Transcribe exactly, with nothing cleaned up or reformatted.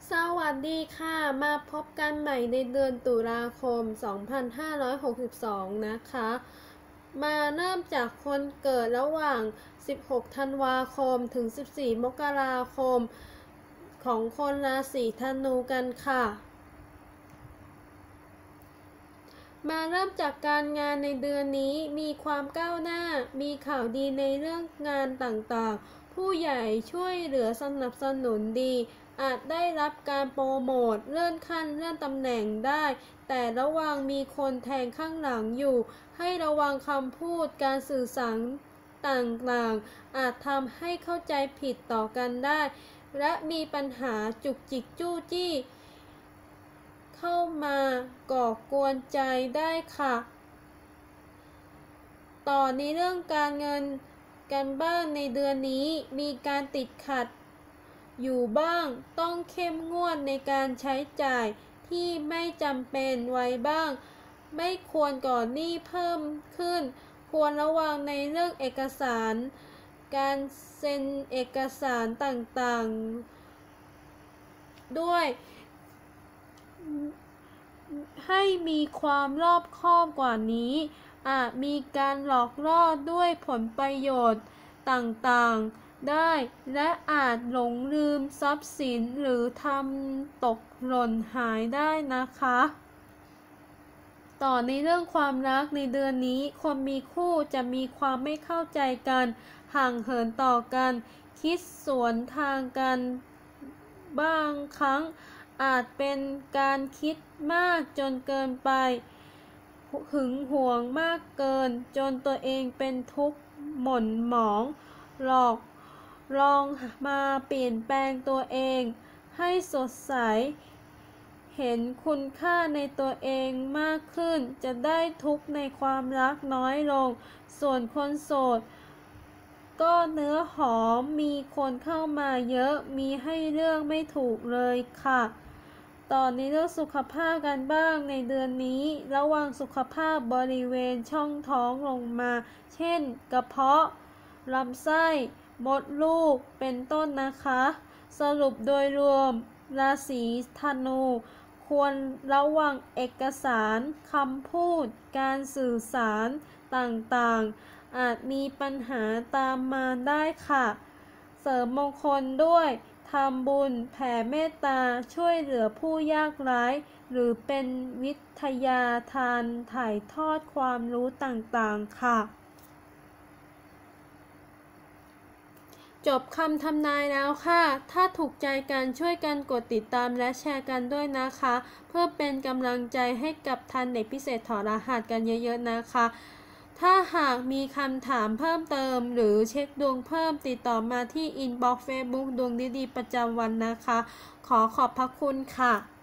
สวัสดีค่ะ มาพบกันใหม่ในเดือนตุลาคม สองพันห้าร้อยหกสิบสอง นะคะ มาเริ่มจากคนเกิดระหว่าง สิบหก ธันวาคม ถึง สิบสี่ มกราคม ของคนราศีธนูกันค่ะ มาเริ่มจากการงานในเดือนนี้มีความก้าวหน้า มีข่าวดีในเรื่องงานต่างๆ ผู้ใหญ่ช่วยเหลือสนับสนุนดี อาจได้รับการโปรโมทเลื่อนขั้นเลื่อนตำแหน่งได้ แต่ระวังมีคนแทงข้างหลังอยู่ ให้ระวังคำพูดการสื่อสารต่างๆ อาจทำให้เข้าใจผิดต่อกันได้ และมีปัญหาจุกจิกจู้จี้เข้ามาก่อกวนใจได้ค่ะ ต่อในเรื่องการเงินกันบ้างในเดือนนี้มีการติดขัดอยู่บ้างต้องเข้มงวดในการใช้จ่ายที่ไม่จำเป็นไว้บ้างไม่ควรก่อหนี้เพิ่มขึ้นควรระวังในเรื่องเอกสารการเซ็นเอกสารต่างๆด้วยให้มีความรอบคอบกว่านี้อาจมีการหลอกล่อด้วยผลประโยชน์ต่างๆได้และอาจหลงลืมทรัพย์สินหรือทำตกหล่นหายได้นะคะต่อในเรื่องความรักในเดือนนี้คนมีคู่จะมีความไม่เข้าใจกันห่างเหินต่อกันคิดสวนทางกันบางครั้งอาจเป็นการคิดมากจนเกินไปหึงหวงมากเกินจนตัวเองเป็นทุกข์หม่นหมองหลอกลองมาเปลี่ยนแปลงตัวเองให้สดใสเห็นคุณค่าในตัวเองมากขึ้นจะได้ทุกข์ในความรักน้อยลงส่วนคนโสดก็เนื้อหอมมีคนเข้ามาเยอะมีให้เลือกไม่ถูกเลยค่ะต่อในเรื่องสุขภาพกันบ้างในเดือนนี้ระวังสุขภาพบริเวณช่องท้องลงมาเช่นกระเพาะลำไส้มดลูกเป็นต้นนะคะสรุปโดยรวมราศีธนูควรระวังเอกสารคำพูดการสื่อสารต่างๆอาจมีปัญหาตามมาได้ค่ะเสริมมงคลด้วยทำบุญแผ่เมตตาช่วยเหลือผู้ยากไร้หรือเป็นวิทยาทานถ่ายทอดความรู้ต่างๆค่ะจบคำทำนายแล้วค่ะถ้าถูกใจกันช่วยกันกดติดตามและแชร์กันด้วยนะคะเพื่อเป็นกำลังใจให้กับทันเด็กพิเศษถอดรหัสกันเยอะๆนะคะถ้าหากมีคำถามเพิ่มเติมหรือเช็คดวงเพิ่มติดต่อมาที่อินบ็อกซ์เฟซบุ๊กดวงดีๆประจำวันนะคะขอขอบพระคุณค่ะ